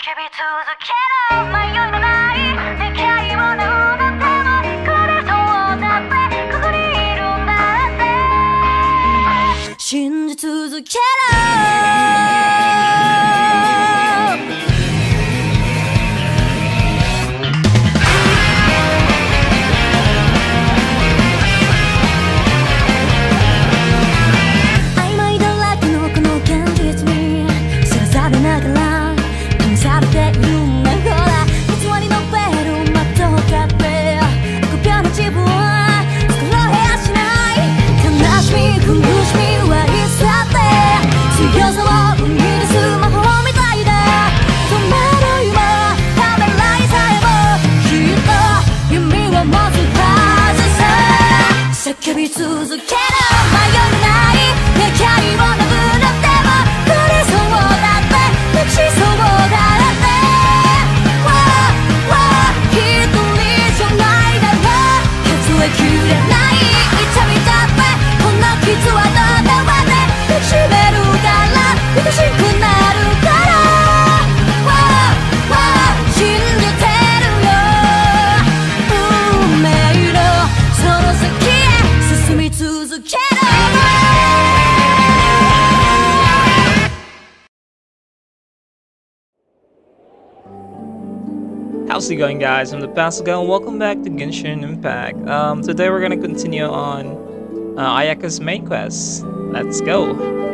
How's it going, guys? I'm the Pascal and welcome back to Genshin Impact. Today we're gonna continue on Ayaka's main quest. Let's go!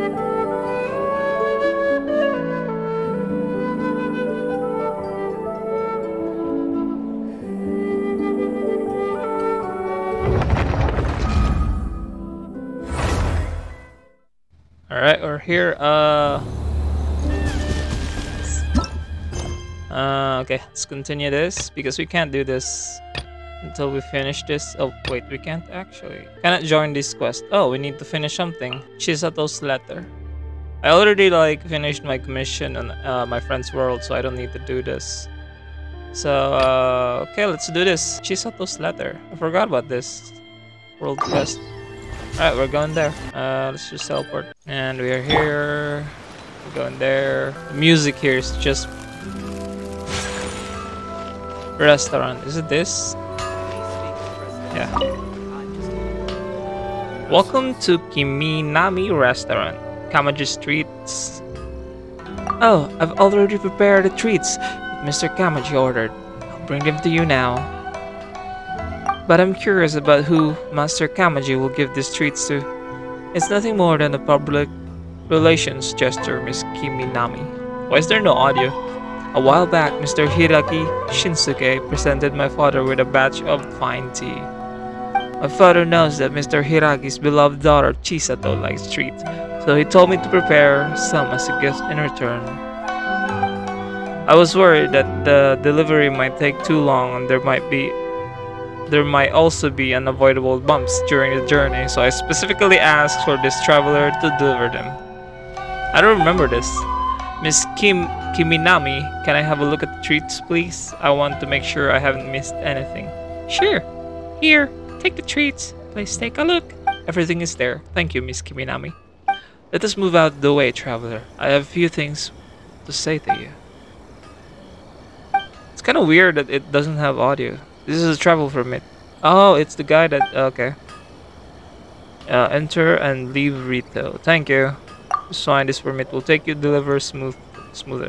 Alright, we're here. Okay, let's continue this because we can't do this until we finish this. Oh, wait, we can't actually. Cannot join this quest. Oh, we need to finish something. Chisato's letter. I already finished my commission on my friend's world, so I don't need to do this. So, okay, let's do this. Chisato's letter. I forgot about this world quest. Alright, we're going there. Let's just teleport. And we are here. We're going there. The music here is just restaurant. Is it this? Yeah. Welcome to Kiminami Restaurant, Kamaji Streets. Oh, I've already prepared the treats Mr. Kamaji ordered. I'll bring them to you now. But I'm curious about who Master Kamaji will give these treats to. It's nothing more than a public relations gesture, Miss Kiminami. Why is there no audio? A while back, Mr. Hiraki Shinsuke presented my father with a batch of fine tea. My father knows that Mr. Hiraki's beloved daughter Chisato likes treats, so he told me to prepare some as a gift in return. I was worried that the delivery might take too long and there might also be unavoidable bumps during the journey, so I specifically asked for this traveler to deliver them. I don't remember this. Miss Kiminami, can I have a look at the treats, please? I want to make sure I haven't missed anything. Sure. Here, take the treats. Please take a look. Everything is there. Thank you, Miss Kiminami. Let us move out of the way, traveler. I have a few things to say to you. It's kind of weird that it doesn't have audio. This is a travel permit. Oh, it's the guy that... Okay. Enter and leave Rito. Thank you. Sign this permit will take you deliver smoother.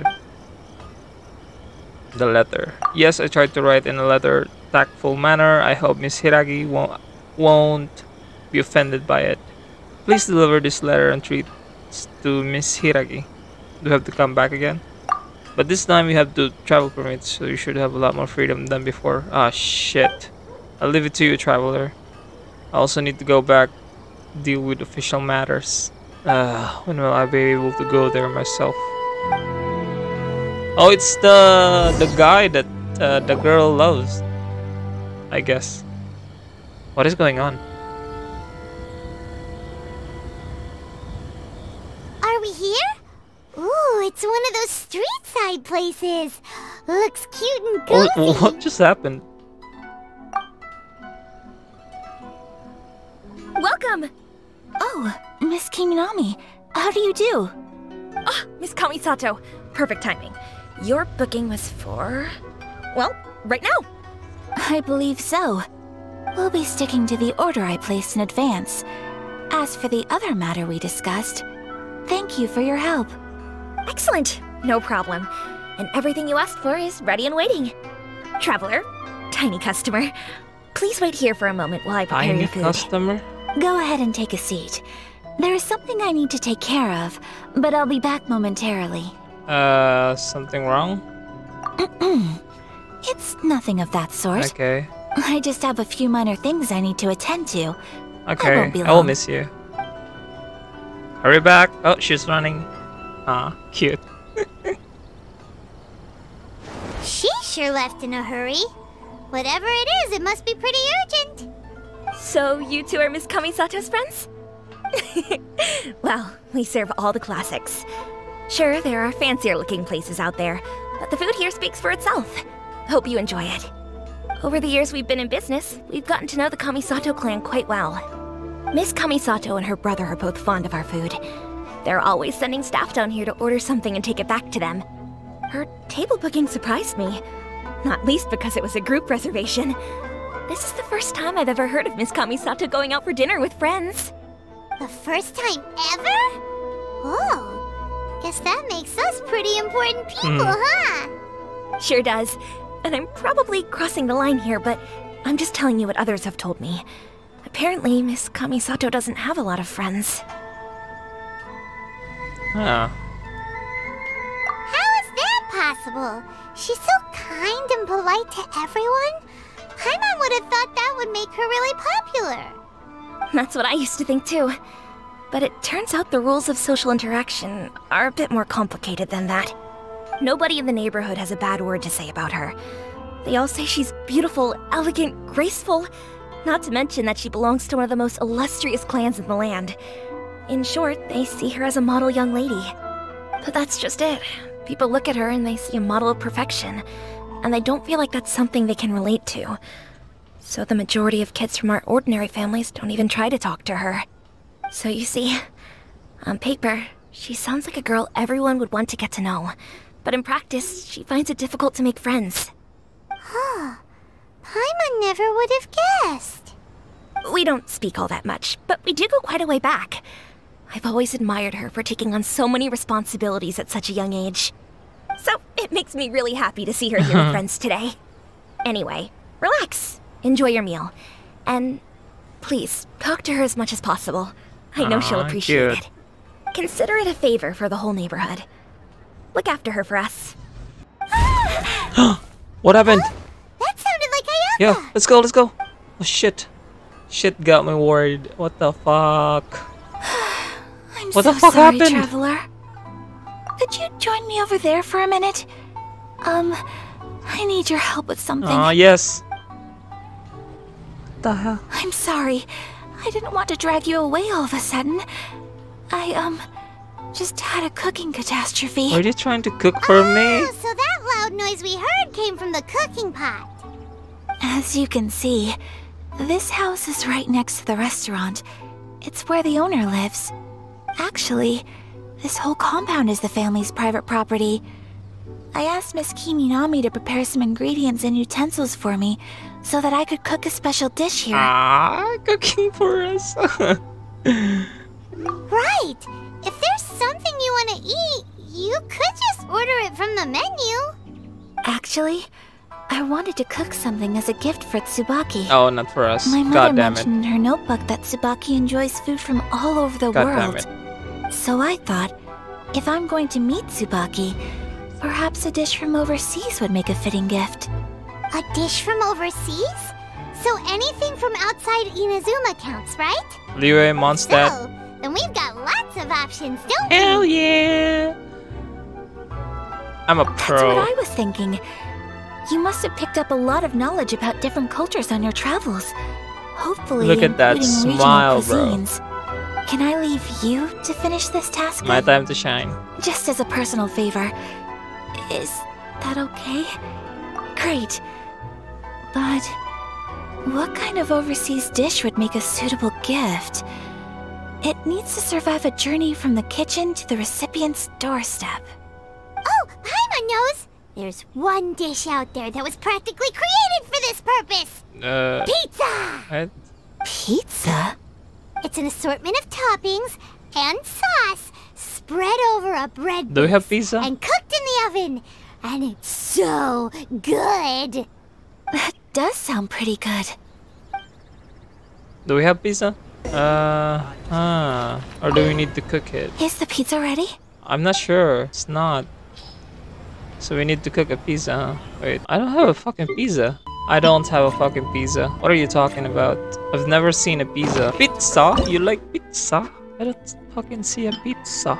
The letter. Yes, I tried to write in a letter tactful manner. I hope Miss Hiragi won't be offended by it. Please deliver this letter and treats to Miss Hiragi. Do you have to come back again? But this time you have to travel permits, so you should have a lot more freedom than before. Ah, shit. I'll leave it to you, traveler. I also need to go back, deal with official matters. When will I be able to go there myself? Oh, it's the guy that the girl loves, I guess. What is going on? Are we here? Ooh, it's one of those street side places. Looks cute and cozy. Oh, what just happened? Welcome! Oh, Miss Kiminami, how do you do? Ah, Miss Kamisato, perfect timing. your booking was for... well, right now. I believe so. We'll be sticking to the order I placed in advance. As for the other matter we discussed, thank you for your help. Excellent. No problem. And everything you asked for is ready and waiting. Traveler, tiny customer, please wait here for a moment while I prepare Tiny your food. customer? Go ahead and take a seat. There is something I need to take care of, but I'll be back momentarily. Something wrong? It's nothing of that sort. Okay. I just have a few minor things I need to attend to. Okay, won't be I will long. miss you. Hurry back. Oh, she's running. Ah, cute. She sure left in a hurry. Whatever it is, it must be pretty urgent. So you two are Miss Kamisato's friends? Well, we serve all the classics. Sure, there are fancier looking places out there, but the food here speaks for itself. Hope you enjoy it. Over the years we've been in business, we've gotten to know the Kamisato clan quite well. Miss Kamisato and her brother are both fond of our food. They're always sending staff down here to order something and take it back to them. Her table booking surprised me, not least because it was a group reservation. This is the first time I've ever heard of Miss Kamisato going out for dinner with friends. The first time ever? Whoa. Guess that makes us pretty important people, huh? Sure does. And I'm probably crossing the line here, but I'm just telling you what others have told me. Apparently, Miss Kamisato doesn't have a lot of friends. Ah. How is that possible? She's so kind and polite to everyone. Paimon would have thought that would make her really popular. That's what I used to think too. But it turns out the rules of social interaction are a bit more complicated than that. Nobody in the neighborhood has a bad word to say about her. They all say she's beautiful, elegant, graceful, not to mention that she belongs to one of the most illustrious clans in the land. In short, they see her as a model young lady. But that's just it. People look at her and they see a model of perfection, and they don't feel like that's something they can relate to. So the majority of kids from our ordinary families don't even try to talk to her. So you see, on paper, she sounds like a girl everyone would want to get to know. But in practice, she finds it difficult to make friends. Huh. Paimon never would have guessed. We don't speak all that much, but we do go quite a way back. I've always admired her for taking on so many responsibilities at such a young age. So it makes me really happy to see her here with friends today. Anyway, relax. Enjoy your meal. And please, talk to her as much as possible. I know she'll appreciate it. Consider it a favor for the whole neighborhood. Look after her for us. What happened? That sounded like Ayaka. Yeah, let's go, let's go. Oh shit. Shit got me worried. What the fuck? I'm What so the fuck sorry, happened? traveler. Could you join me over there for a minute? I need your help with something. Yes. What the hell? I'm sorry. I didn't want to drag you away all of a sudden. I, just had a cooking catastrophe. Are you trying to cook for me? Oh, so that loud noise we heard came from the cooking pot. As you can see, this house is right next to the restaurant. It's where the owner lives. Actually, this whole compound is the family's private property. I asked Miss Kiminami to prepare some ingredients and utensils for me so that I could cook a special dish here. Cooking for us. Right. If there's something you want to eat, you could just order it from the menu. Actually, I wanted to cook something as a gift for Tsubaki. Oh, not for us. My mother God damn it. mentioned in her notebook that Tsubaki enjoys food from all over the God damn world. So I thought, if I'm going to meet Tsubaki, perhaps a dish from overseas would make a fitting gift. A dish from overseas? So anything from outside Inazuma counts, right? Liu Mondstadt. So, then we've got lots of options, don't we? Hell yeah! I'm a That's pro. what I was thinking. You must have picked up a lot of knowledge about different cultures on your travels. Hopefully, Look at that including regional smile, bro. cuisines. Can I leave you to finish this task? My then? time to shine. Just as a personal favor. Is that okay? Great. But what kind of overseas dish would make a suitable gift? It needs to survive a journey from the kitchen to the recipient's doorstep. Oh, Paimon knows! There's one dish out there that was practically created for this purpose. Pizza! What? Pizza? It's an assortment of toppings and sauce spread over a bread Do we have base pizza? and cooked in the oven. And it's so good. That does sound pretty good. Do we have pizza? Or do we need to cook it? Is the pizza ready? I'm not sure. It's not. So we need to cook a pizza, huh? Wait, I don't have a fucking pizza. I don't have a fucking pizza. What are you talking about? I've never seen a pizza. Pizza? You like pizza? I don't fucking see a pizza.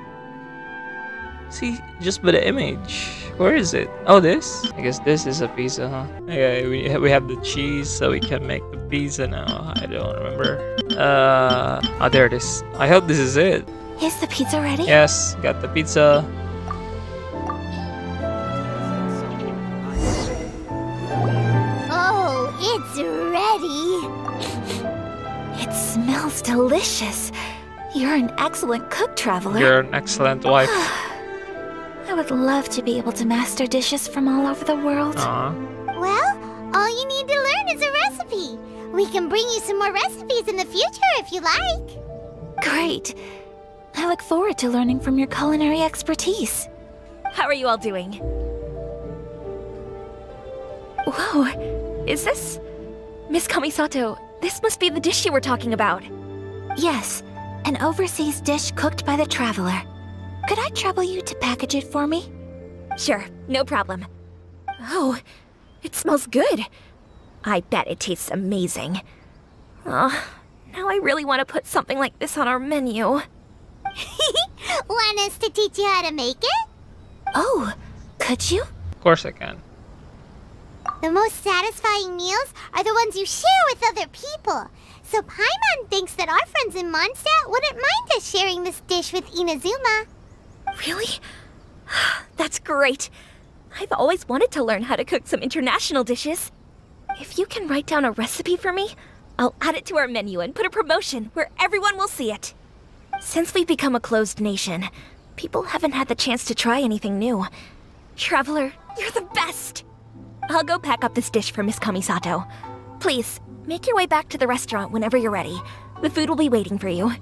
See, just by the image. Where is it? Oh, this? I guess this is a pizza, huh? Okay, we have the cheese, so we can make the pizza now. I don't remember. Oh, there it is. I hope this is it. Is the pizza ready? Yes, got the pizza. Oh, it's ready. It smells delicious. You're an excellent cook, Traveler. You're an excellent wife. I would love to be able to master dishes from all over the world. Aw. Well, all you need to learn is a recipe. We can bring you some more recipes in the future if you like. Great. I look forward to learning from your culinary expertise. How are you all doing? Whoa, is this... Miss Kamisato, this must be the dish you were talking about. Yes, an overseas dish cooked by the Traveler. Could I trouble you to package it for me? Sure, no problem. Oh, it smells good. I bet it tastes amazing. Oh, now I really want to put something like this on our menu. Want us to teach you how to make it? Oh, could you? Of course I can. The most satisfying meals are the ones you share with other people. So Paimon thinks that our friends in Mondstadt wouldn't mind us sharing this dish with Inazuma. Really? That's great. I've always wanted to learn how to cook some international dishes. If you can write down a recipe for me, I'll add it to our menu and put a promotion where everyone will see it. Since we've become a closed nation, people haven't had the chance to try anything new. Traveler, you're the best! I'll go pack up this dish for Miss Kamisato. Please, make your way back to the restaurant whenever you're ready. The food will be waiting for you.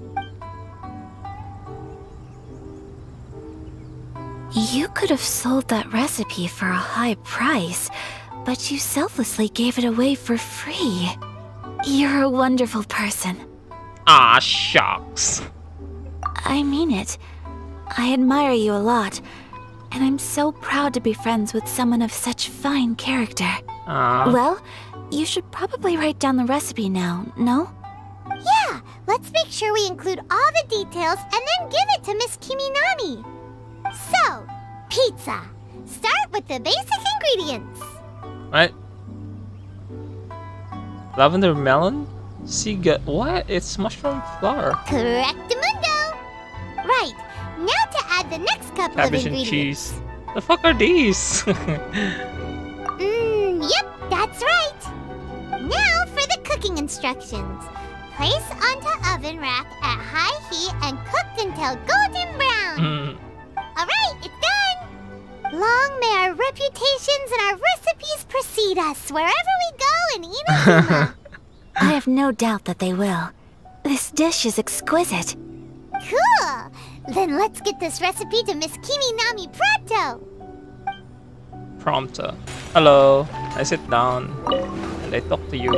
You could have sold that recipe for a high price, but you selflessly gave it away for free. You're a wonderful person. Ah, shucks. I mean it. I admire you a lot, and I'm so proud to be friends with someone of such fine character. Well, you should probably write down the recipe now, no? Yeah, let's make sure we include all the details and then give it to Miss Kiminami. So, pizza. Start with the basic ingredients. Right? Lavender melon? What? It's mushroom flour. Correctamundo. Right, now to add the next couple Cabbage of and ingredients. cheese. The fuck are these? Yep, that's right. Now for the cooking instructions. Place onto oven rack at high heat and cooked until golden brown. Alright, it's done! Long may our reputations and our recipes precede us wherever we go in Inazuma. I have no doubt that they will. This dish is exquisite. Cool! Then let's get this recipe to Miss Kiminami pronto! Prompter. Hello. I sit down and I talk to you.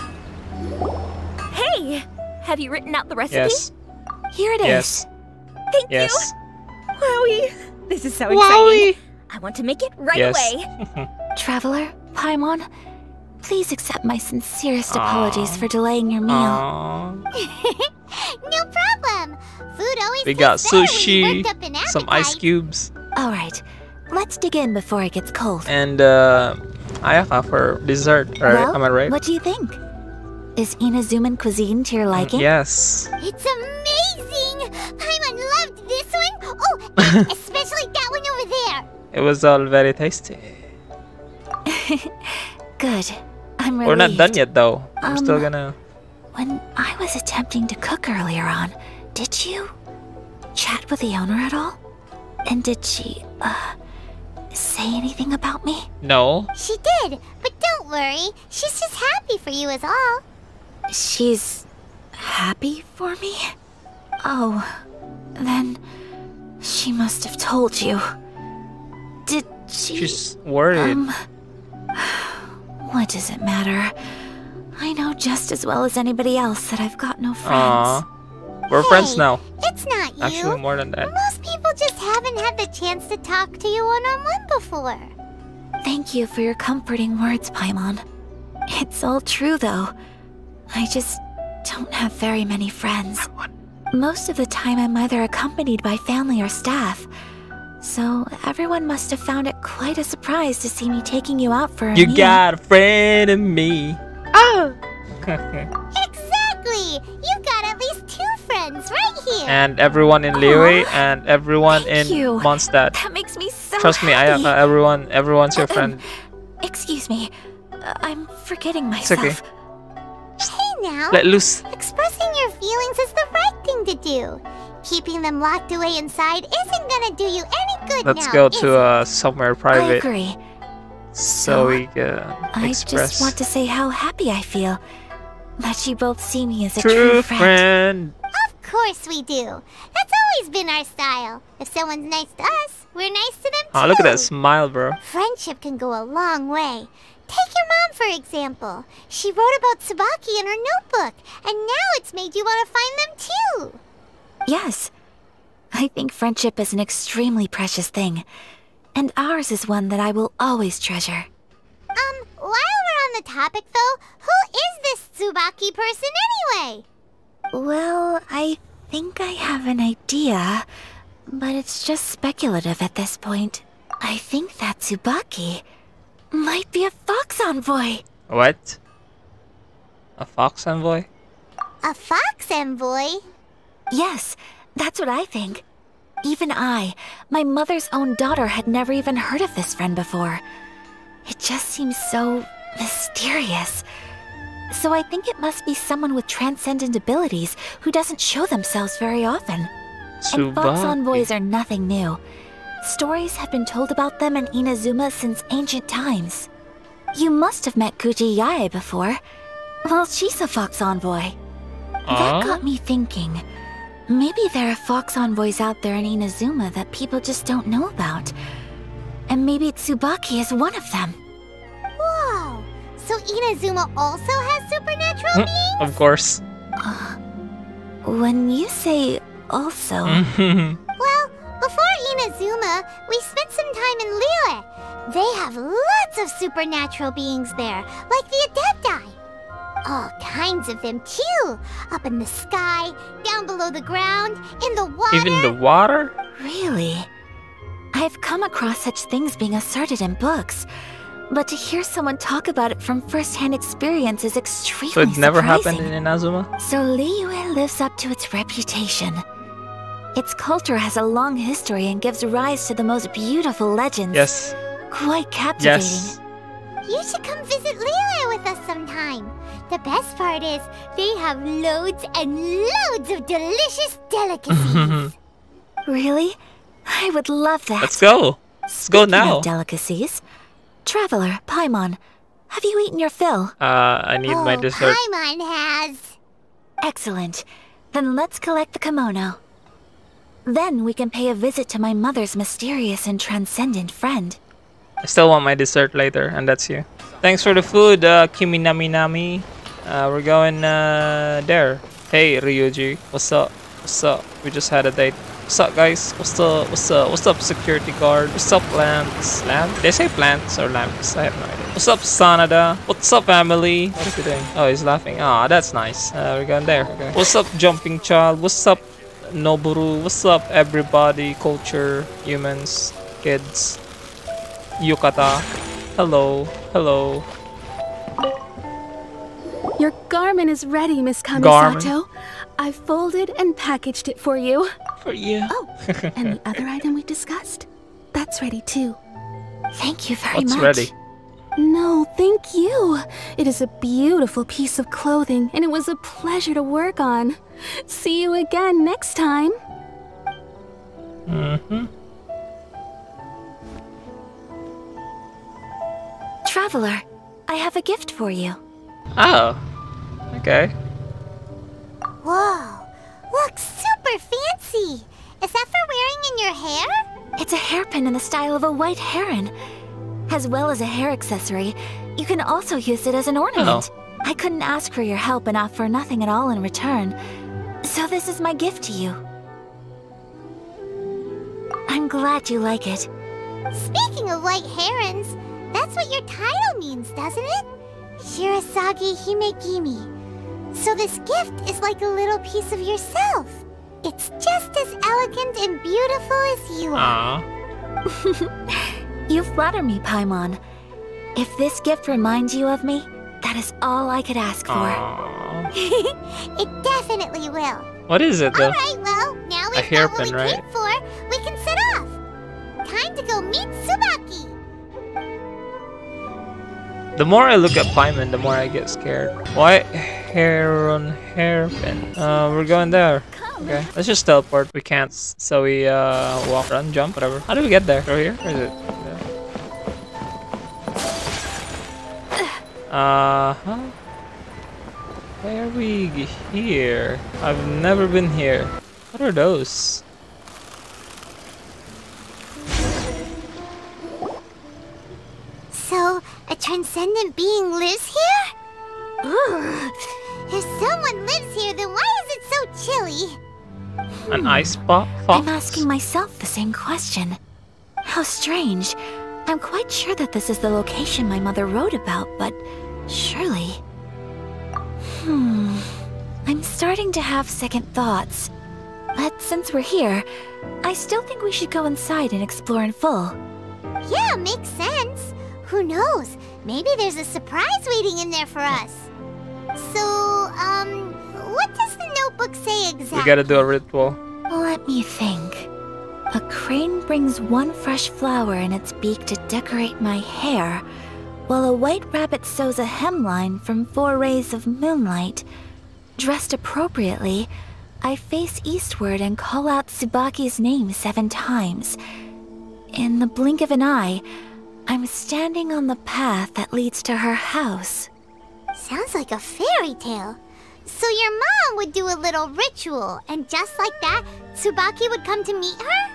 Hey! Have you written out the recipe? Yes. Here it is. Yes. Thank Yes. you! Wowie! This is so Wowie! exciting! I want to make it right Yes. away! Traveler, Paimon, please accept my sincerest Aw. apologies for delaying your meal. Aww. No problem! Food always We got tastes better when sushi, you've worked up an some ice appetite. cubes, All right, let's dig in before it gets cold. and ayaka for dessert. Right? Well, Am I right? what do you think? Is Inazuman cuisine to your liking? Yes. It's amazing! Paimon loved this one! Oh, and especially that one over there! It was all very tasty. Good. I'm relieved. We're not done yet though. We're still Um, gonna... When I was attempting to cook earlier on, did you chat with the owner at all? And did she, say say anything about me? No. She did, but don't worry. She's just happy for you is all. She's happy for me? Oh, then she must have told you. Did she? She's worried. What does it matter? I know just as well as anybody else that I've got no friends. Aww. We're friends now. It's not you. Actually, more than that. Most people just haven't had the chance to talk to you one-on-one before. Thank you for your comforting words, Paimon. It's all true, though. I just don't have very many friends. Most of the time, I'm either accompanied by family or staff. So everyone must have found it quite a surprise to see me taking you out for a meal. You got a friend in me. Ah! Exactly! You got at least 2 friends right here. And everyone in Liyue and everyone Thank in you. Mondstadt. That makes me so Trust me, happy. everyone's your friend. Excuse me. I'm forgetting It's myself. okay. Hey now, Let loose. expressing your feelings is the right thing to do. Keeping them locked away inside isn't gonna do you any good Let's now, go is to it? Somewhere I private agree. so we can I express. just want to say how happy I feel that you both see me as a True true friend. friend. Of course we do. That's always been our style. If someone's nice to us, we're nice to them too. Oh, look at that smile, bro. Friendship can go a long way. Take your mom, for example. She wrote about Tsubaki in her notebook, and now it's made you want to find them too. Yes. I think friendship is an extremely precious thing. And ours is one that I will always treasure. While we're on the topic though, who is this Tsubaki person anyway? Well, I think I have an idea, but it's just speculative at this point. I think that Tsubaki might be a fox envoy. What? A fox envoy? A fox envoy? Yes, that's what I think. Even I, my mother's own daughter, had never even heard of this friend before. It just seems so mysterious. So I think it must be someone with transcendent abilities who doesn't show themselves very often. And fox envoys are nothing new. Stories have been told about them in Inazuma since ancient times. You must have met Kuji Yae before. Well, she's a fox envoy. That got me thinking. Maybe there are fox envoys out there in Inazuma that people just don't know about. And maybe Tsubaki is one of them. Whoa! So Inazuma also has supernatural beings? Of course. When you say also... Well, before Inazuma, we spent some time in Liyue. They have lots of supernatural beings there, like the Adepti. All kinds of them too. Up in the sky, down below the ground, in the water. Even the water? Really? I've come across such things being asserted in books, but to hear someone talk about it from first-hand experience is extremely So it never happened surprising. in Inazuma? So Liyue lives up to its reputation. Its culture has a long history and gives rise to the most beautiful legends. Yes. Quite captivating. Yes. You should come visit Liyue with us sometime. The best part is, they have loads and loads of delicious delicacies. Really? I would love that. Let's go. Let's go Speaking now. of delicacies, Traveler, Paimon, have you eaten your fill? I need my dessert. Paimon has. Excellent. Then let's collect the kimono. Then we can pay a visit to my mother's mysterious and transcendent friend. I still want my dessert later, and that's you. Thanks for the food, Kimi Nami Nami. We're going there. Hey, Ryuji. What's up? What's up? We just had a date. What's up, guys? What's up? What's up? What's up, security guard? What's up, Lance? Lamp? Did they say plants or lamps? I have no idea. What's up, Sanada? What's up, Emily? What is he doing? Oh, he's laughing. Ah, that's nice. We're going there. Okay. What's up, jumping child? What's up, Noburu? What's up, everybody? Culture, humans, kids. Yukata. Hello. Hello. Your garment is ready, Miss Garment. Kamisato. I've folded and packaged it for you. For you. Oh, and the other item we discussed? That's ready too. Thank you very What's much. ready? No, thank you. It is a beautiful piece of clothing, and it was a pleasure to work on. See you again next time. Traveler, I have a gift for you. Oh. Okay. Whoa, looks super fancy. Is that for wearing in your hair? It's a hairpin in the style of a white heron. As well as a hair accessory, you can also use it as an ornament. I couldn't ask for your help and offer nothing at all in return. So this is my gift to you. I'm glad you like it. Speaking of white herons, that's what your title means, doesn't it? Shirasagi Himegimi. So this gift is like a little piece of yourself. It's just as elegant and beautiful as you are. You flatter me, Paimon. If this gift reminds you of me, that is all I could ask for. It definitely will. What is it though? Alright, well, now we've got what we came for, we can set off. Time to go meet Tsubaki. The more I look at Paimon, the more I get scared. White heron hairpin. We're going there. Okay, let's just teleport. We can't, so we walk, run, jump, whatever. How do we get there? Through here? Where is it? Huh? Why are we here? I've never been here. What are those? So, a transcendent being lives here? Ooh. If someone lives here, then why is it so chilly? An ice fox? I'm asking myself the same question. How strange. I'm quite sure that this is the location my mother wrote about, but surely... I'm starting to have second thoughts. But since we're here, I still think we should go inside and explore in full. Yeah, makes sense. Who knows? Maybe there's a surprise waiting in there for us. So, what does the notebook say exactly? We gotta do a ritual. Let me think. A crane brings one fresh flower in its beak to decorate my hair, while a white rabbit sews a hemline from 4 rays of moonlight. Dressed appropriately, I face eastward and call out Tsubaki's name 7 times. In the blink of an eye, I'm standing on the path that leads to her house. Sounds like a fairy tale. So your mom would do a little ritual, and just like that, Tsubaki would come to meet her?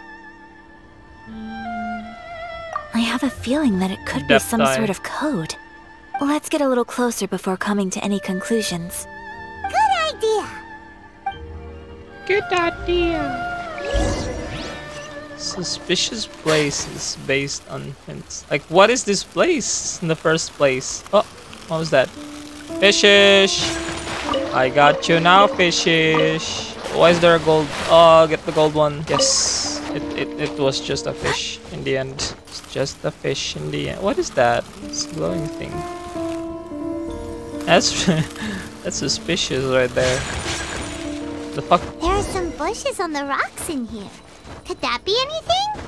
I have a feeling that it could be some sort of code. Let's get a little closer before coming to any conclusions. Good idea. Good idea. Suspicious places based on hints. Like, what is this place in the first place? Oh, what was that? Fishish! I got you now, fishish. Why is there a gold? Oh, get the gold one. Yes. It was just a fish in the end. It's just a fish in the end. What is that? It's a glowing thing. That's that's suspicious right there. The fuck? There are some bushes on the rocks in here. Could that be anything?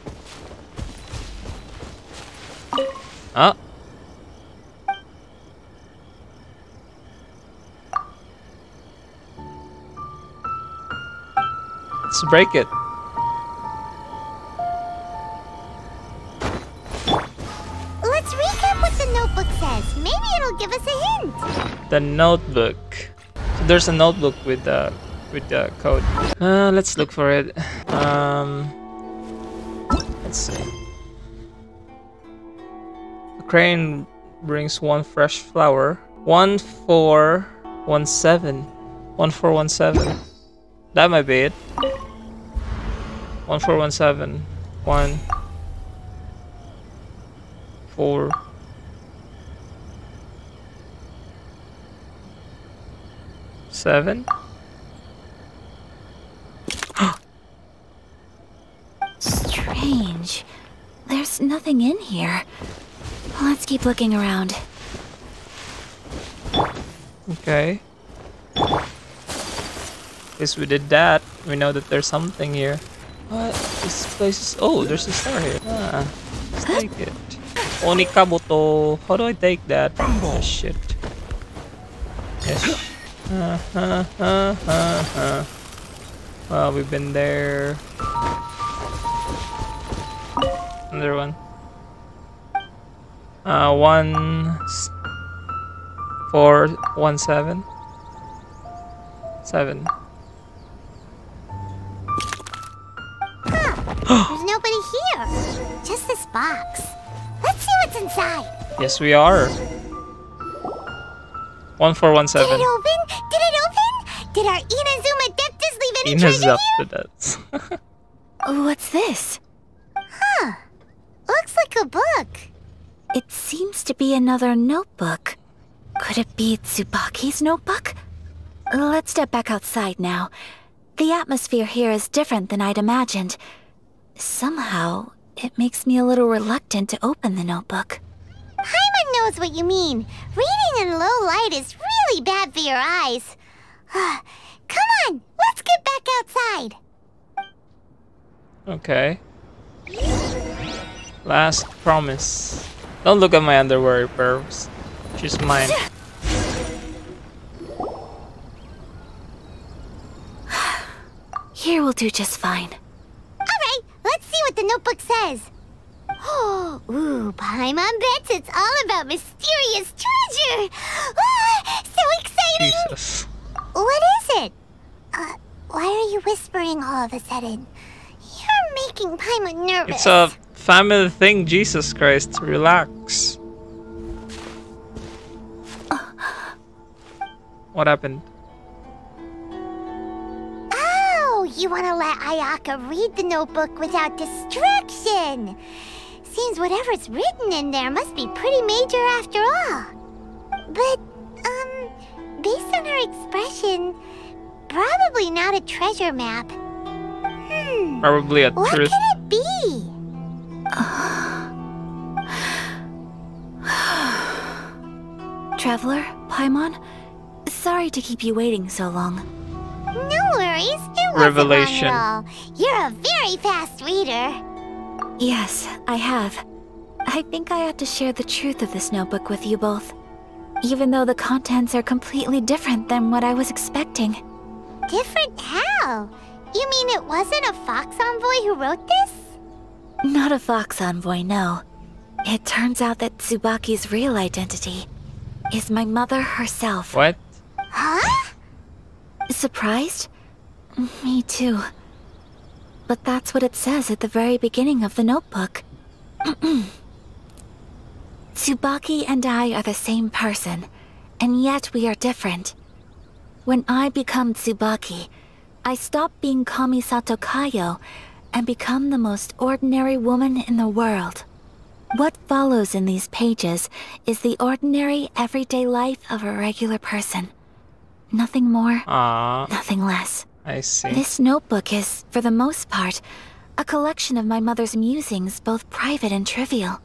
Huh? Let's break it. Let's recap what the notebook says. Maybe it'll give us a hint. The notebook. So there's a notebook with the code. Let's look for it. Let's see. The crane brings 1 fresh flower. 1417. 1417. That might be it. 1417. 1 4 7. Strange. There's nothing in here. Let's keep looking around. Okay. Guess we did that. We know that there's something here. What? This place is... Oh, there's a star here. Ah, let's take it. Onikabuto. How do I take that? Oh, shit. Yes. Well, we've been there. Another one. 1417. 7. There's nobody here. Just this box. Let's see what's inside. Yes, we are. 1417. Did it open? Did it open? Did our Inazuma Deptus leave any treasure here? What's this? Huh. Looks like a book. It seems to be another notebook. Could it be Tsubaki's notebook? Let's step back outside now. The atmosphere here is different than I'd imagined. Somehow, it makes me a little reluctant to open the notebook. Paimon knows what you mean. Reading in low light is really bad for your eyes. Come on, let's get back outside. Okay. Last promise. Don't look at my underwear, pervs. She's mine. Here will do just fine. Alright, let's see what the notebook says. Ooh, Paimon bets it's all about mysterious treasure. So exciting! Jesus. What is it? Why are you whispering all of a sudden? You're making Paimon nervous. It's a family thing, Jesus Christ. Relax. What happened? Oh, you want to let Ayaka read the notebook without distraction. Seems whatever's written in there must be pretty major after all. But, based on her expression, probably not a treasure map. Probably a What truth. could it be? Traveler, Paimon, sorry to keep you waiting so long. No worries, it wasn't Revelation. long at all. You're a very fast reader. Yes, I have. I think I ought to share the truth of this notebook with you both. Even though the contents are completely different than what I was expecting. Different how? You mean it wasn't a Fox Envoy who wrote this? Not a Fox Envoy, no. It turns out that Tsubaki's real identity is my mother herself. What? Huh? Surprised? Me too. But that's what it says at the very beginning of the notebook. Tsubaki and I are the same person, and yet we are different. When I become Tsubaki, I stop being Kamisato Kayo and become the most ordinary woman in the world. What follows in these pages is the ordinary, everyday life of a regular person. Nothing more, Ah, nothing less. I see. This notebook is, for the most part, a collection of my mother's musings, both private and trivial.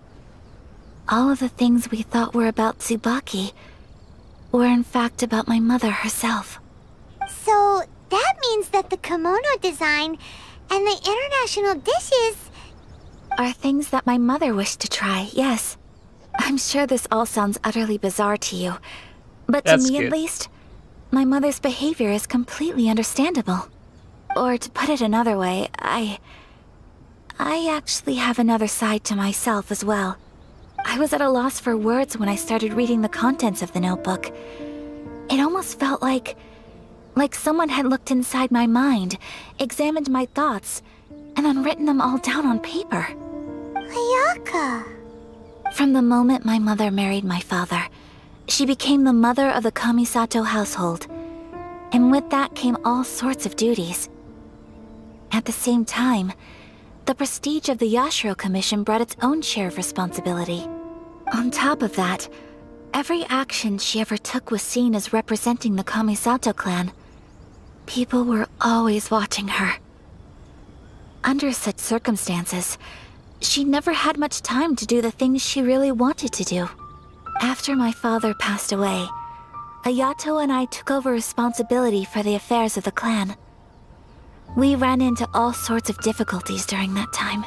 All of the things we thought were about Tsubaki were in fact about my mother herself. So that means that the kimono design and the international dishes... Are things that my mother wished to try, yes. I'm sure this all sounds utterly bizarre to you, but That's to me good. at least, my mother's behavior is completely understandable. Or to put it another way, I actually have another side to myself as well. I was at a loss for words when I started reading the contents of the notebook. It almost felt like someone had looked inside my mind, examined my thoughts, and then written them all down on paper. Ayaka. From the moment my mother married my father, she became the mother of the Kamisato household. And with that came all sorts of duties. At the same time, the prestige of the Yashiro Commission brought its own share of responsibility. On top of that, every action she ever took was seen as representing the Kamisato clan. People were always watching her. Under such circumstances, she never had much time to do the things she really wanted to do. After my father passed away, Ayato and I took over responsibility for the affairs of the clan. We ran into all sorts of difficulties during that time.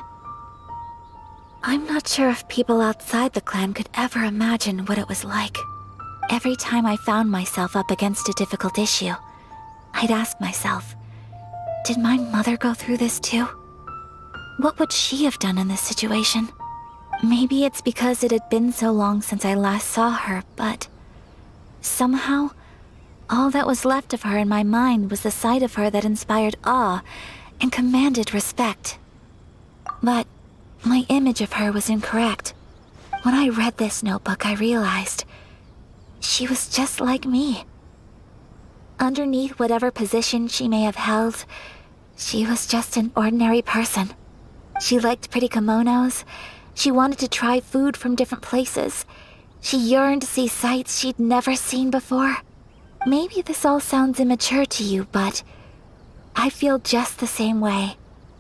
I'm not sure if people outside the clan could ever imagine what it was like. Every time I found myself up against a difficult issue, I'd ask myself, did my mother go through this too? What would she have done in this situation? Maybe it's because it had been so long since I last saw her, but somehow, all that was left of her in my mind was the sight of her that inspired awe and commanded respect. But my image of her was incorrect. When I read this notebook, I realized she was just like me. Underneath whatever position she may have held, she was just an ordinary person. She liked pretty kimonos. She wanted to try food from different places. She yearned to see sights she'd never seen before. Maybe this all sounds immature to you, but I feel just the same way.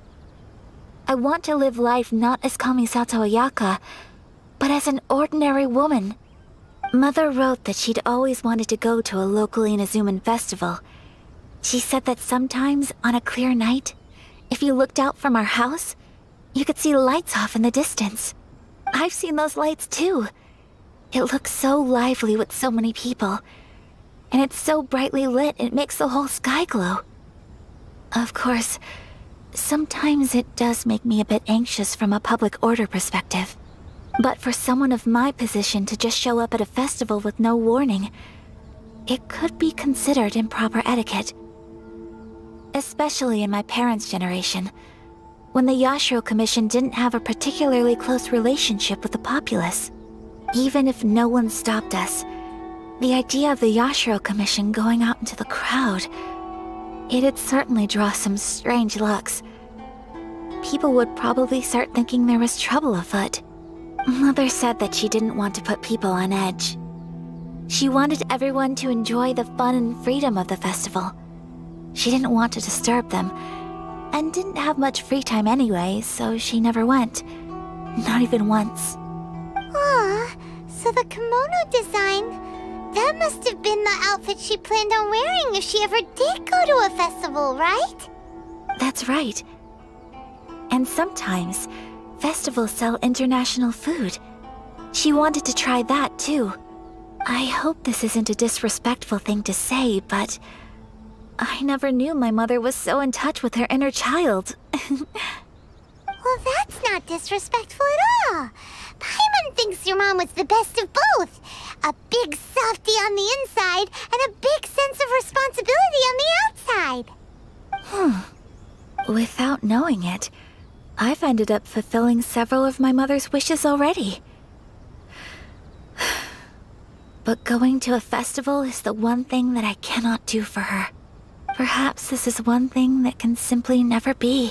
I want to live life not as Kamisato Ayaka, but as an ordinary woman. Mother wrote that she'd always wanted to go to a local Inazuman festival. She said that sometimes, on a clear night, if you looked out from our house, you could see lights off in the distance. I've seen those lights too. It looks so lively with so many people. And it's so brightly lit, it makes the whole sky glow. Of course, sometimes it does make me a bit anxious from a public order perspective. But for someone of my position to just show up at a festival with no warning, it could be considered improper etiquette. Especially in my parents' generation, when the Yashiro Commission didn't have a particularly close relationship with the populace. Even if no one stopped us, the idea of the Yashiro Commission going out into the crowd, it'd certainly draw some strange looks. People would probably start thinking there was trouble afoot. Mother said that she didn't want to put people on edge. She wanted everyone to enjoy the fun and freedom of the festival. She didn't want to disturb them, and didn't have much free time anyway, so she never went. Not even once. Aw, so the kimono design, that must have been the outfit she planned on wearing if she ever did go to a festival, right? That's right. And sometimes, festivals sell international food. She wanted to try that too. I hope this isn't a disrespectful thing to say, but I never knew my mother was so in touch with her inner child. Well, that's not disrespectful at all. Paimon thinks your mom was the best of both. A big softie on the inside and a big sense of responsibility on the outside. Without knowing it, I've ended up fulfilling several of my mother's wishes already. But going to a festival is the one thing that I cannot do for her. Perhaps this is one thing that can simply never be.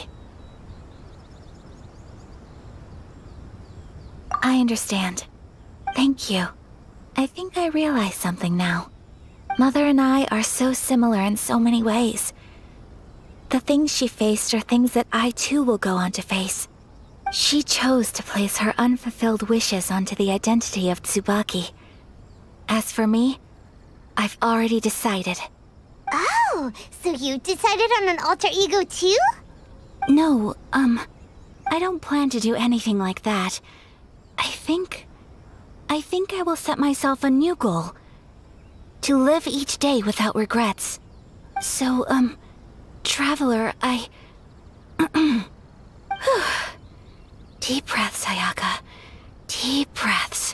I understand. Thank you. I think I realize something now. Mother and I are so similar in so many ways. The things she faced are things that I too will go on to face. She chose to place her unfulfilled wishes onto the identity of Tsubaki. As for me, I've already decided. Oh, so you decided on an alter ego too? No, I don't plan to do anything like that. I think I will set myself a new goal. To live each day without regrets. So, Traveler, Deep breaths, Ayaka. Deep breaths.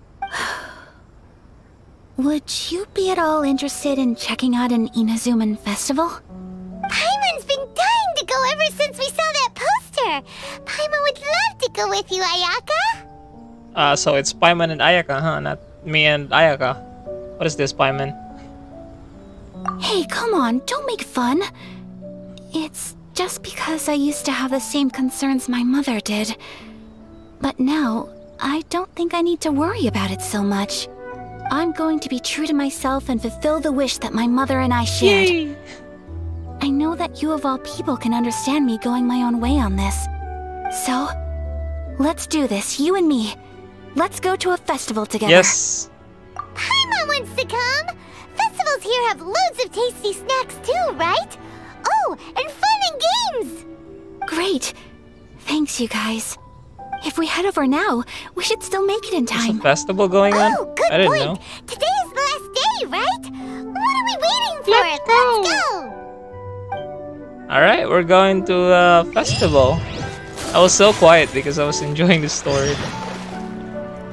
Would you be at all interested in checking out an Inazuman festival? Paimon's been dying to go ever since we saw that poster. Paimon would love to go with you, Ayaka. So it's Paimon and Ayaka, huh? Not me and Ayaka. What is this, Paimon? Hey, come on, don't make fun. It's just because I used to have the same concerns my mother did. But now, I don't think I need to worry about it so much. I'm going to be true to myself and fulfill the wish that my mother and I shared. Yay! I know that you of all people can understand me going my own way on this. So, let's do this, you and me. Let's go to a festival together. Yes. Paimon wants to come. Festivals here have loads of tasty snacks too, right? Oh, and fun and games. Great. Thanks, you guys. If we head over now, we should still make it in There's a time. festival going on? Oh, good I didn't point. know. Today is the last day, right? What are we waiting for? Let's go. Alright, we're going to a festival. I was so quiet because I was enjoying the story.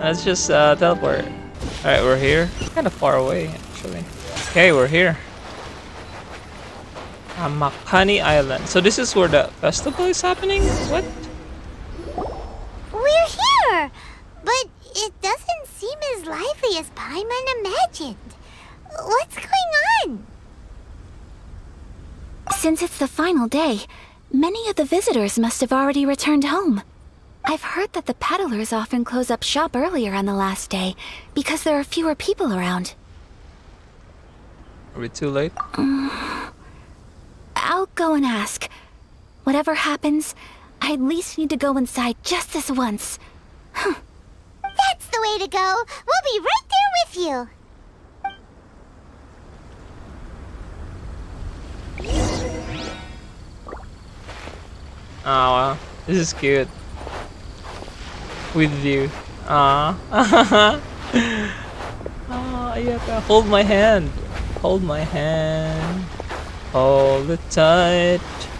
Let's just teleport. Alright, we're here. Kind of far away, actually. Okay, we're here. Makani Island. So this is where the festival is happening? What? We're here! But it doesn't seem as lively as Paimon imagined. What's going on? Since it's the final day, many of the visitors must have already returned home. I've heard that the peddlers often close up shop earlier on the last day because there are fewer people around. Are we too late? I'll go and ask. Whatever happens, I at least need to go inside just this once. That's the way to go. We'll be right there with you. Oh, wow. This is cute. With you. Ah. Ayaka. Hold my hand. Hold my hand. Hold it tight.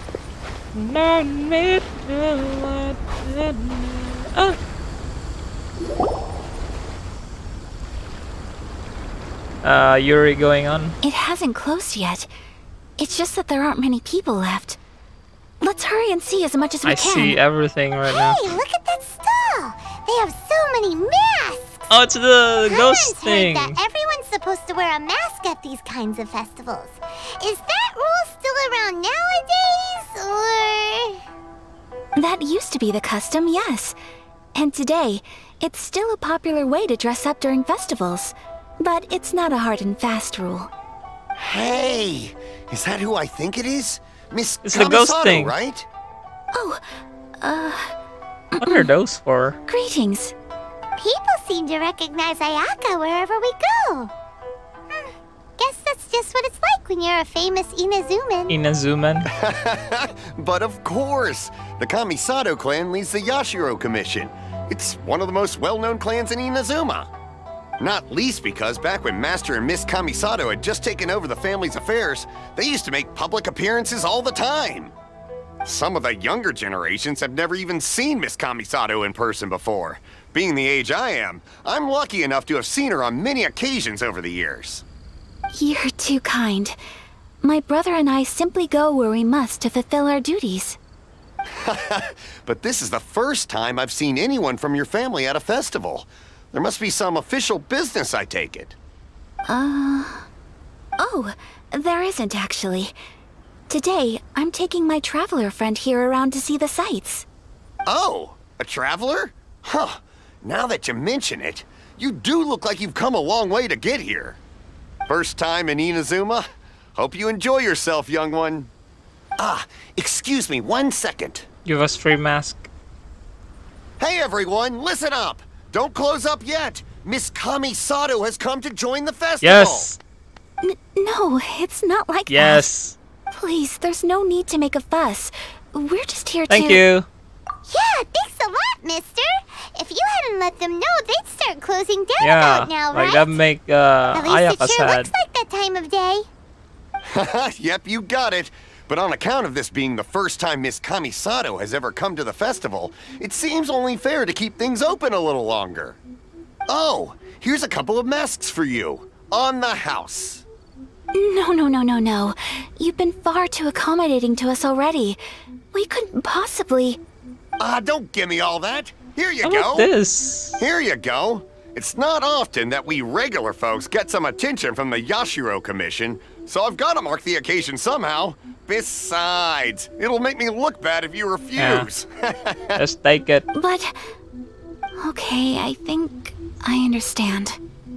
Yuri going on? It hasn't closed yet. It's just that there aren't many people left. Let's hurry and see as much as we can. I see everything right now. Hey, look at that stall! They have so many masks! Oh, it's the ghost thing! Heard that everyone's supposed to wear a mask at these kinds of festivals. Is that rule still around nowadays, or...? That used to be the custom, yes. And today, it's still a popular way to dress up during festivals. But it's not a hard and fast rule. Hey! Is that who I think it is? Miss It's the ghost Kamisato, thing. Right? Oh, What are those for? greetings. People seem to recognize Ayaka wherever we go. Guess that's just what it's like when you're a famous Inazuman. Inazuman? But of course! The Kamisato clan leads the Yashiro Commission. It's one of the most well-known clans in Inazuma. Not least because back when Master and Miss Kamisato had just taken over the family's affairs, they used to make public appearances all the time. Some of the younger generations have never even seen Miss Kamisato in person before. Being the age I am, I'm lucky enough to have seen her on many occasions over the years. You're too kind. My brother and I simply go where we must to fulfill our duties. But this is the first time I've seen anyone from your family at a festival. There must be some official business, I take it. Oh, there isn't actually. Today, I'm taking my traveler friend here around to see the sights. Oh, a traveler? Huh. Now that you mention it, you do look like you've come a long way to get here. First time in Inazuma? Hope you enjoy yourself, young one. Ah, excuse me 1 second. Give us free mask. Hey everyone, listen up! Don't close up yet! Miss Kamisato has come to join the festival! Yes! No, it's not like Yes! that. Please, there's no need to make a fuss. We're just here Thank to... you! Yeah, thanks a lot, mister. If you hadn't let them know, they'd start closing down Yeah, about now, like right? that make At least Ayaka it sure sad. looks like that time of day. Yep, you got it. But on account of this being the first time Miss Kamisato has ever come to the festival, it seems only fair to keep things open a little longer. Oh, here's a couple of masks for you. On the house. No. You've been far too accommodating to us already. We couldn't possibly... Don't give me all that. Here you How go. about this? Here you go. It's not often that we regular folks get some attention from the Yashiro Commission, so I've got to mark the occasion somehow. Besides, it'll make me look bad if you refuse. Just take it. But... Okay, I think I understand.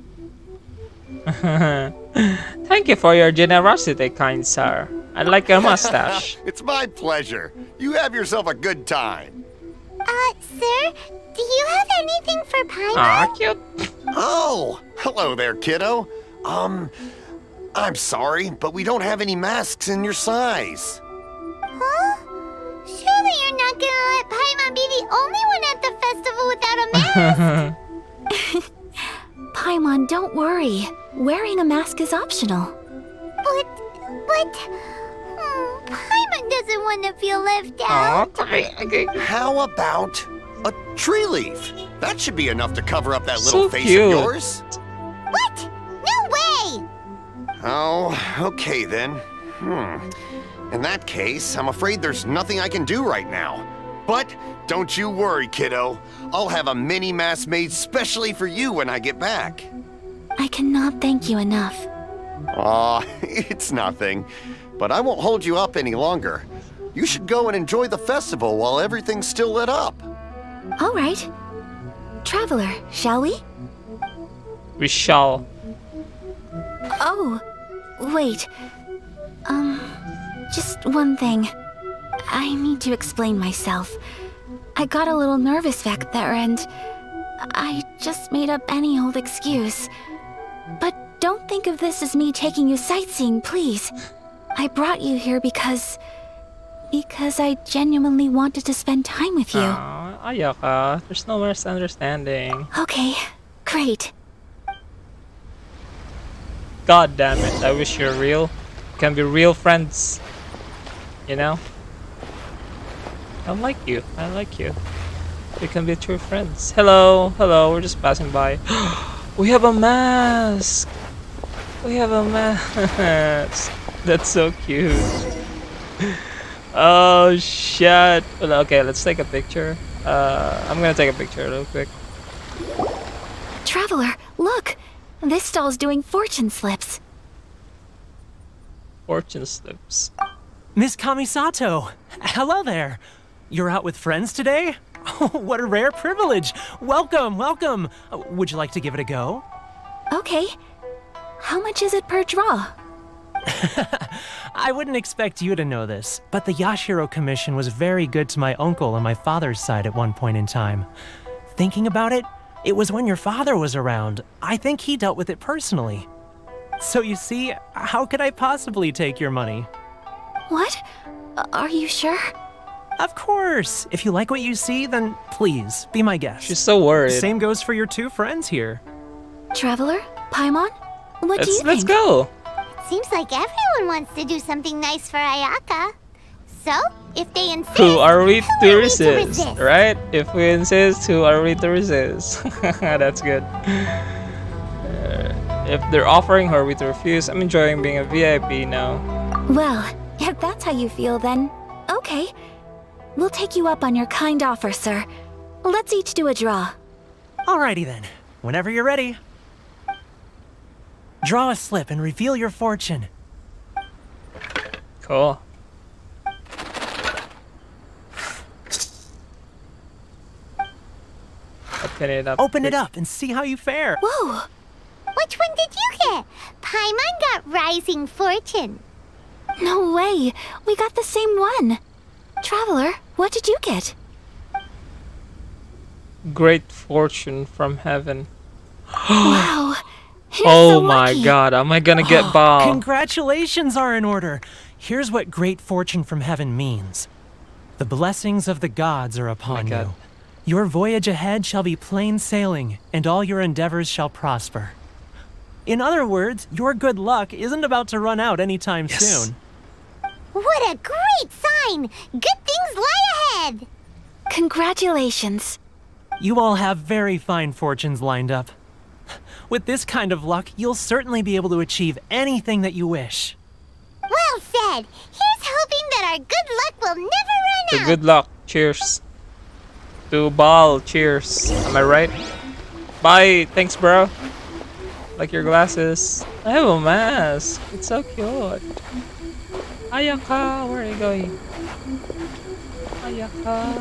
Thank you for your generosity, kind sir. I like your mustache. It's my pleasure. You have yourself a good time. Sir, do you have anything for Paimon? Aw, cute. Oh, hello there, kiddo. I'm sorry, but we don't have any masks in your size. Huh? Surely you're not gonna let Paimon be the only one at the festival without a mask? Paimon, don't worry. Wearing a mask is optional. But... Paimon doesn't want to feel left Aw, out. How about a tree leaf? That should be enough to cover up that So little face cute. of yours. What? No way! Oh, okay then. In that case, I'm afraid there's nothing I can do right now. But don't you worry, kiddo. I'll have a mini mask made specially for you when I get back. I cannot thank you enough. Aw, it's nothing. But I won't hold you up any longer. You should go and enjoy the festival while everything's still lit up. All right. Traveler, shall we? We shall. Oh, wait. Just one thing. I need to explain myself. I got a little nervous back there and I just made up any old excuse. But don't think of this as me taking you sightseeing, please. I brought you here because I genuinely wanted to spend time with you. Aw, Ayaka, there's no misunderstanding. Okay, great. God damn it, I wish you're real. We can be real friends. You know? I like you. I like you. We can be true friends. Hello, hello, we're just passing by. We have a mask! We have a mask! That's so cute. Oh shit. Well, okay, let's take a picture. I'm gonna take a picture real quick. Traveler, look! This stall's doing fortune slips. Fortune slips. Miss Kamisato! Hello there! You're out with friends today? Oh, what a rare privilege! Welcome, welcome! Would you like to give it a go? Okay. How much is it per draw? I wouldn't expect you to know this, but the Yashiro Commission was very good to my uncle on my father's side at one point in time. Thinking about it, it was when your father was around. I think he dealt with it personally. So you see, how could I possibly take your money? What? Are you sure? Of course! If you like what you see, then please, be my guest. She's so worried. Same goes for your two friends here. Traveler? Paimon? What do you think? Let's go! Seems like everyone wants to do something nice for Ayaka. So, if they insist, Who are we who to are we resist? Right? If we insist, who are we to resist? That's good. If they're offering, who are we to refuse? I'm enjoying being a VIP now. Well, if that's how you feel, then okay. We'll take you up on your kind offer, sir. Let's each do a draw. Alrighty then, whenever you're ready. Draw a slip and reveal your fortune. Cool. Open it up. Open it up and see how you fare. Whoa! Which one did you get? Paimon got Rising Fortune. No way! We got the same one! Traveler, what did you get? Great fortune from heaven. Wow! You're Oh so my lucky. god, am I gonna get Bao? Congratulations are in order. Here's what great fortune from heaven means. The blessings of the gods are upon God. you. Your voyage ahead shall be plain sailing, and all your endeavors shall prosper. In other words, your good luck isn't about to run out anytime soon. What a great sign! Good things lie ahead! Congratulations. You all have very fine fortunes lined up. With this kind of luck, you'll certainly be able to achieve anything that you wish. Well said! Here's hoping that our good luck will never So run out! good luck. Cheers. To Ball. Cheers. Am I right? Bye. Thanks, bro. Like your glasses. I have a mask. It's so cute. Ayaka, where are you going? Ayaka.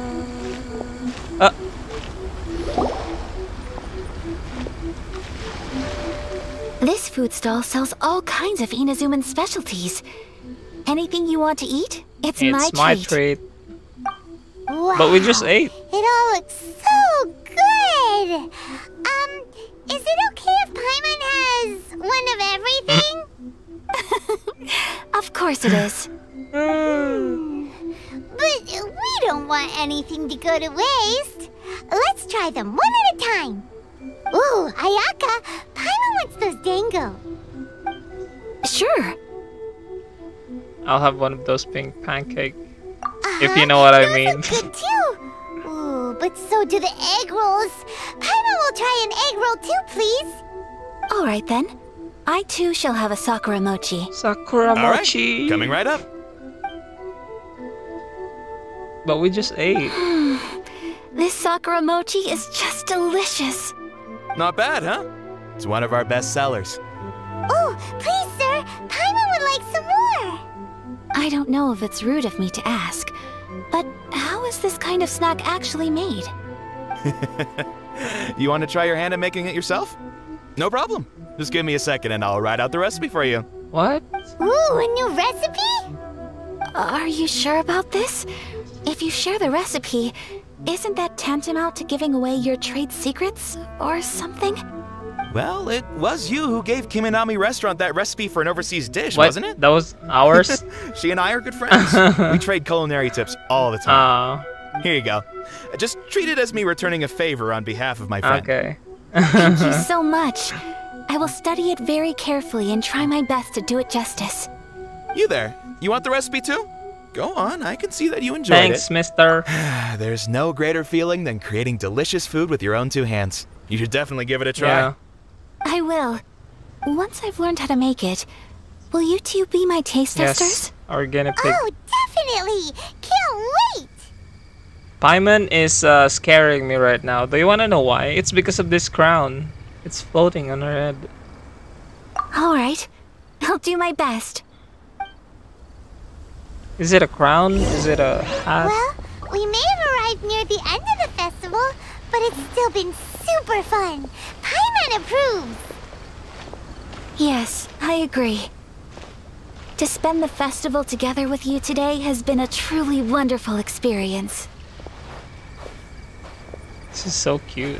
This food stall sells all kinds of Inazuman specialties. Anything you want to eat? It's My treat. Wow, But we just ate. It all looks so good! Is it okay if Paimon has one of everything? Of course it is. But we don't want anything to go to waste. Let's try them one at a time. Ooh, Ayaka, Paimon wants those dango. Sure. I'll have one of those pink pancake. If you know what I mean. Those look good too. Ooh, but so do the egg rolls. Paimon will try an egg roll too, please. Alright then. I too shall have a Sakura mochi. Sakura mochi. Alright, coming right up. But we just ate. This Sakura mochi is just delicious. Not bad, huh? It's one of our best sellers. Oh, please, sir. Paimon would like some more. I don't know if it's rude of me to ask, but how is this kind of snack actually made? You want to try your hand at making it yourself? No problem. Just give me a second and I'll write out the recipe for you. What? Ooh, a new recipe? Are you sure about this? If you share the recipe, isn't that tantamount to giving away your trade secrets or something? Well, it was you who gave Kiminami Restaurant that recipe for an overseas dish, What? wasn't it? That was ours? She and I are good friends. We trade culinary tips all the time. Here you go. Just treat it as me returning a favor on behalf of my friend. Okay. Thank you so much. I will study it very carefully and try my best to do it justice. You there. You want the recipe too? Go on, I can see that you enjoyed Thanks, it. mister. There's no greater feeling than creating delicious food with your own two hands. You should definitely give it a try. Yeah. I will. Once I've learned how to make it, will you two be my taste testers? Yes. Our guinea pig. Oh, definitely. Can't wait. Paimon is scaring me right now. Do you want to know why? It's because of this crown. It's floating on her head. Alright. I'll do my best. Is it a crown? Is it a hat? Well, we may have arrived near the end of the festival, but it's still been super fun. Paimon approves. Yes, I agree. To spend the festival together with you today has been a truly wonderful experience. This is so cute.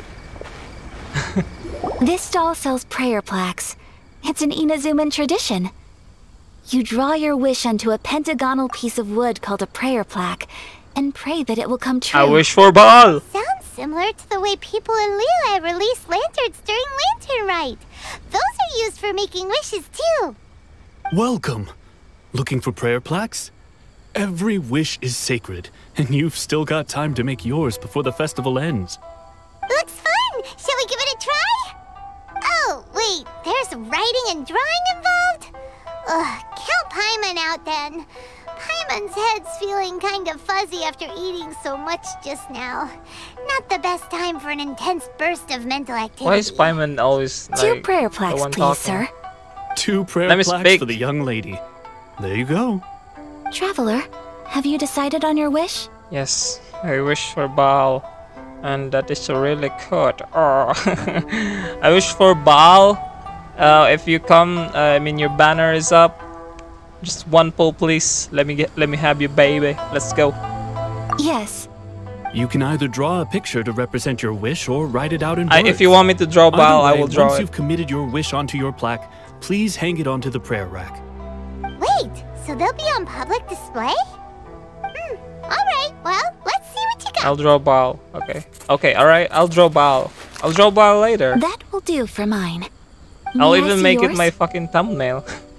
This stall sells prayer plaques. It's an Inazuman tradition. You draw your wish onto a pentagonal piece of wood called a prayer plaque, and pray that it will come true. I wish for ball. Sounds similar to the way people in Liyue release lanterns during Lantern Rite. Those are used for making wishes too. Welcome. Looking for prayer plaques? Every wish is sacred, and you've still got time to make yours before the festival ends. Looks fun. Shall we give it a try? Oh, wait. There's writing and drawing involved? Ugh, count Paimon out then. Paimon's head's feeling kind of fuzzy after eating so much just now. Not the best time for an intense burst of mental activity. Why is Paimon always like Two prayer the plaques, one please, talking? sir. 2 prayer Let me plaques speak. for the young lady. There you go. Traveler, have you decided on your wish? Yes, I wish for ball. And that is really good. Oh. I wish for ball. If you come, I mean your banner is up. Just one pull, please. Let me have you, baby. Let's go. Yes. You can either draw a picture to represent your wish or write it out in words. If you want me to draw ball, I will draw once it. you've committed your wish onto your plaque, please hang it onto the prayer rack. Wait, so they'll be on public display? Alright, well, let's see what you got. I'll draw ball. Okay. Okay, alright. I'll draw ball. I'll draw ball later. That will do for mine. I'll May I even see make it yours? my fucking thumbnail.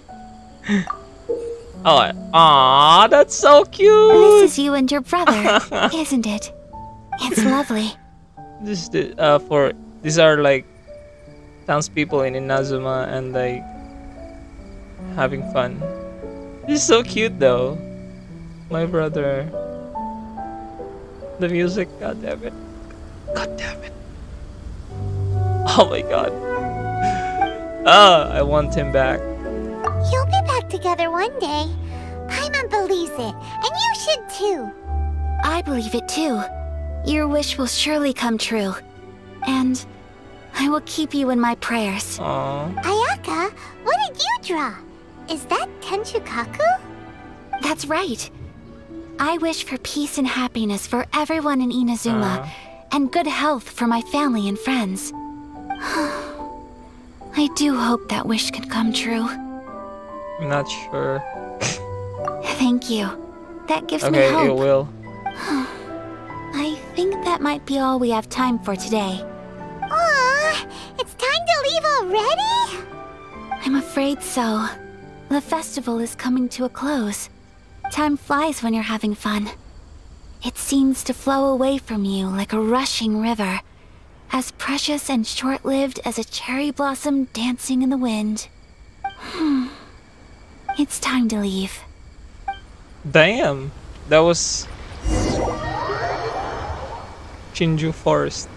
Oh, aw, that's so cute. This is you and your brother, isn't it? It's lovely. This is the, these are like townspeople in Inazuma and like having fun. This is so cute though. My brother. The music, god damn it. God damn it. Oh my god. Ah, I want him back. You'll be back together one day. Paimon believes it, and you should too. I believe it too. Your wish will surely come true. And I will keep you in my prayers. Aww. Ayaka, what did you draw? Is that Tenshukaku? That's right. I wish for peace and happiness for everyone in Inazuma, and good health for my family and friends. I do hope that wish can come true. I'm not sure. Thank you. That gives me Okay, hope. you will. I think that might be all we have time for today. Aw, it's time to leave already? I'm afraid so. The festival is coming to a close. Time flies when you're having fun. It seems to flow away from you like a rushing river, as precious and short-lived as a cherry blossom dancing in the wind. It's time to leave. Damn, that was Chinju Forest.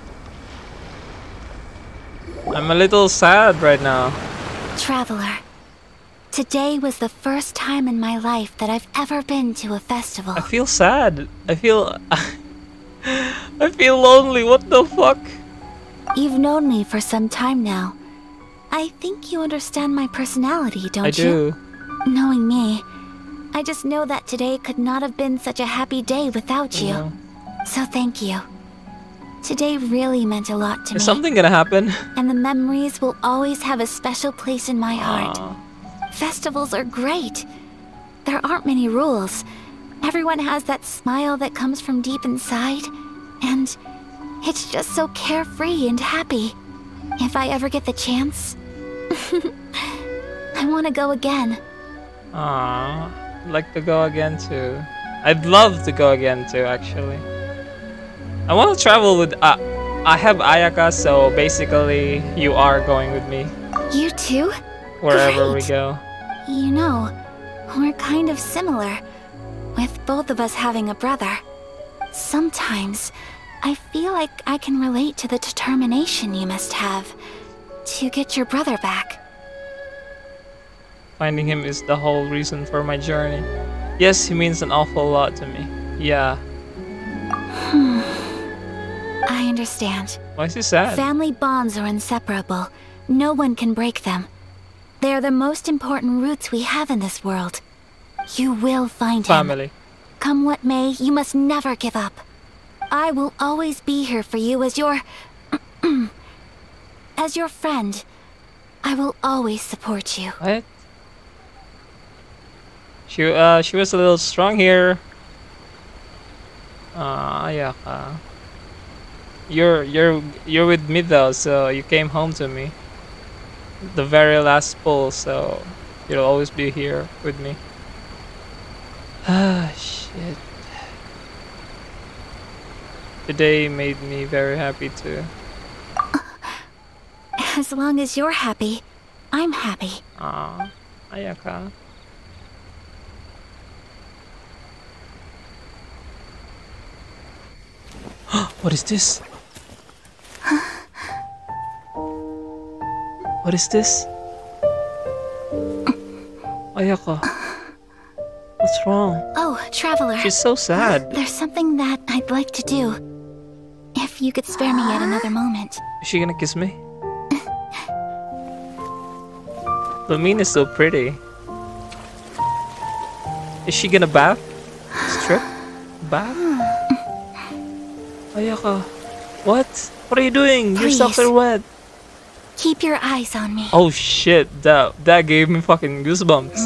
I'm a little sad right now. Traveler, today was the first time in my life that I've ever been to a festival. I feel sad. I feel I feel lonely. What the fuck? You've known me for some time now. I think you understand my personality, don't you? I do. Knowing me, I just know that today could not have been such a happy day without you. Yeah. So thank you. Today really meant a lot to me. Is something gonna happen? And the memories will always have a special place in my heart. Aww. Festivals are great. There aren't many rules. Everyone has that smile that comes from deep inside. And it's just so carefree and happy. If I ever get the chance, I want to go again. Aww, I'd like to go again too. I'd love to go again too, actually. I want to travel with. I have Ayaka, so basically, you are going with me You too? wherever we Great. go. You know, we're kind of similar, with both of us having a brother. Sometimes, I feel like I can relate to the determination you must have to get your brother back. Finding him is the whole reason for my journey. Yes, he means an awful lot to me. Yeah. I understand. Why is he sad? Family bonds are inseparable. No one can break them. They are the most important roots we have in this world. You will find him. Family. Come what may, you must never give up. I will always be here for you as your... as your friend. I will always support you. What? She was a little strong here. Yeah. You're with me though, so you came home to me. The very last pull, so you'll always be here with me. Ah, shit. Today made me very happy too. As long as you're happy, I'm happy. Ah, Ayaka. What is this? What is this? Ayaka. What's wrong? Oh, Traveler. She's so sad. There's something that I'd like to do. If you could spare me yet another moment. Is she gonna kiss me? Lumine is so pretty. Is she gonna bath? Strip? Bath? Ayaka. What? What are you doing? Your socks Please. are wet. Keep your eyes on me. Oh shit, that gave me fucking goosebumps.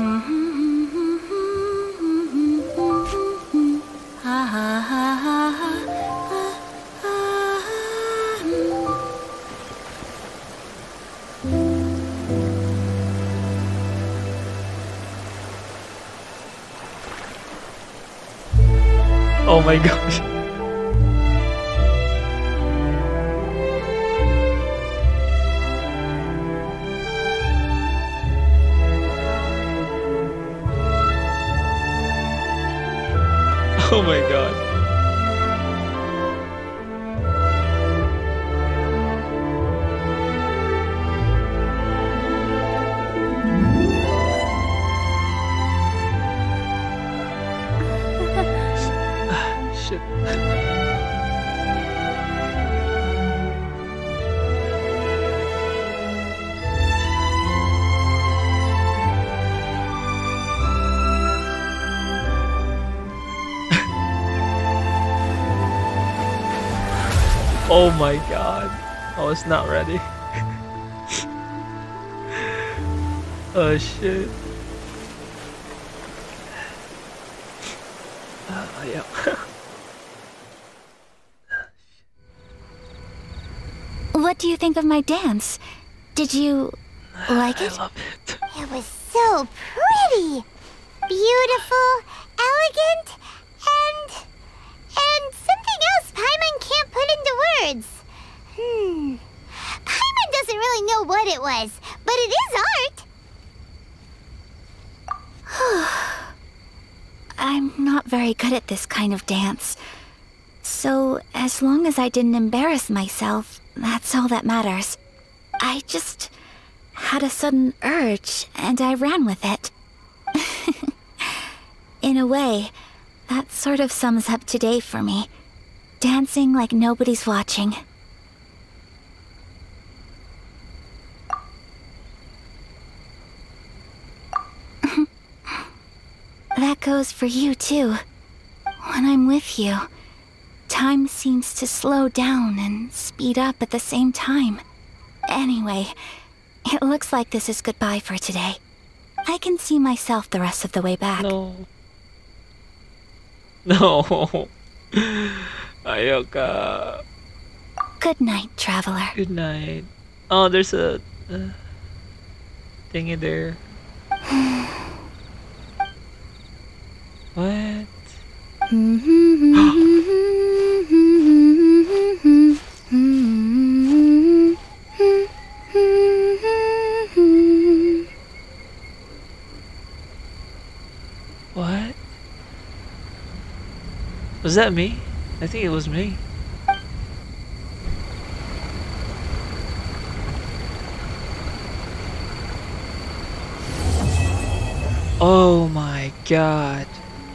Oh my gosh. Oh my god. Shit. Oh my god. I was not ready. Oh shit. Yeah. What do you think of my dance? Did you like it? I love it. It was so pretty. Beautiful, elegant, and Paimon can't put into words. Paimon doesn't really know what it was, but it is art. I'm not very good at this kind of dance. So, as long as I didn't embarrass myself, that's all that matters. I just had a sudden urge, and I ran with it. In a way, that sort of sums up today for me. Dancing like nobody's watching. That goes for you, too. When I'm with you, time seems to slow down and speed up at the same time. Anyway, it looks like this is goodbye for today. I can see myself the rest of the way back. No. No. Ayoka. Good night, traveler. Good night. Oh, there's a thingy there. What? What? Was that me? I think it was me. Oh my god.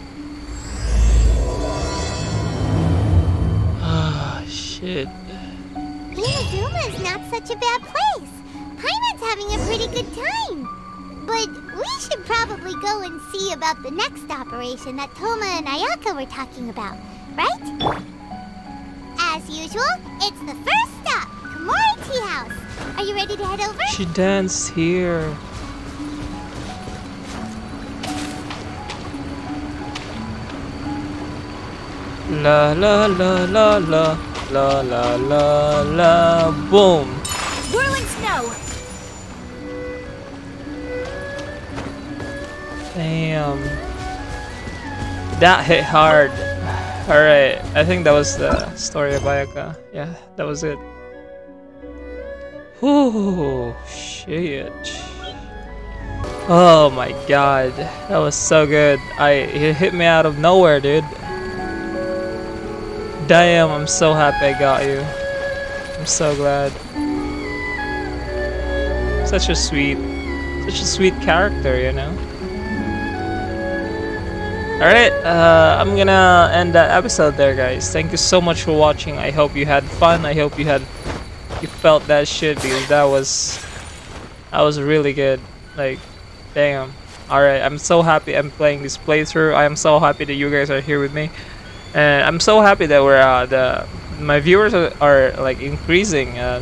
Ah, shit. Inazuma is not such a bad place. Paimon's having a pretty good time. But we should probably go and see about the next operation that Toma and Ayaka were talking about, right? As usual, it's the first stop, Komori Tea House. Are you ready to head over? She danced here. La la la la la la la la la boom. Whirling snow. Damn. That hit hard. Alright, I think that was the story of Ayaka. Yeah, that was it. Ooh, shit. Oh my god. That was so good. It hit me out of nowhere, dude. Damn, I'm so happy I got you. I'm so glad. Such a sweet character, you know? Alright, I'm gonna end that episode there, guys. Thank you so much for watching. I hope you had fun. I hope you felt that shit, because that was really good. Like, damn. Alright, I'm so happy I'm playing this playthrough. I am so happy that you guys are here with me. And I'm so happy that my viewers are like increasing, and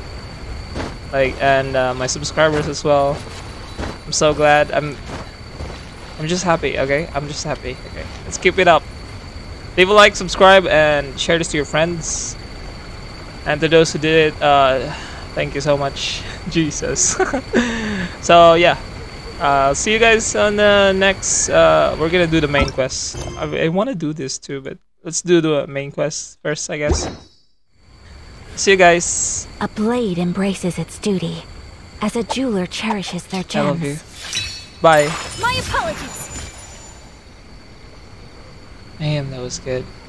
my subscribers as well. I'm so glad. I'm just happy, okay? I'm just happy, okay? Let's keep it up. Leave a like, subscribe, and share this to your friends. And to those who did it, thank you so much. Jesus. So, yeah. See you guys on the next... we're gonna do the main quest. I want to do this too, but let's do the main quest first, I guess. See you guys. A blade embraces its duty, as a jeweler cherishes their gems. I love you. Bye. My apologies. Man, that was good.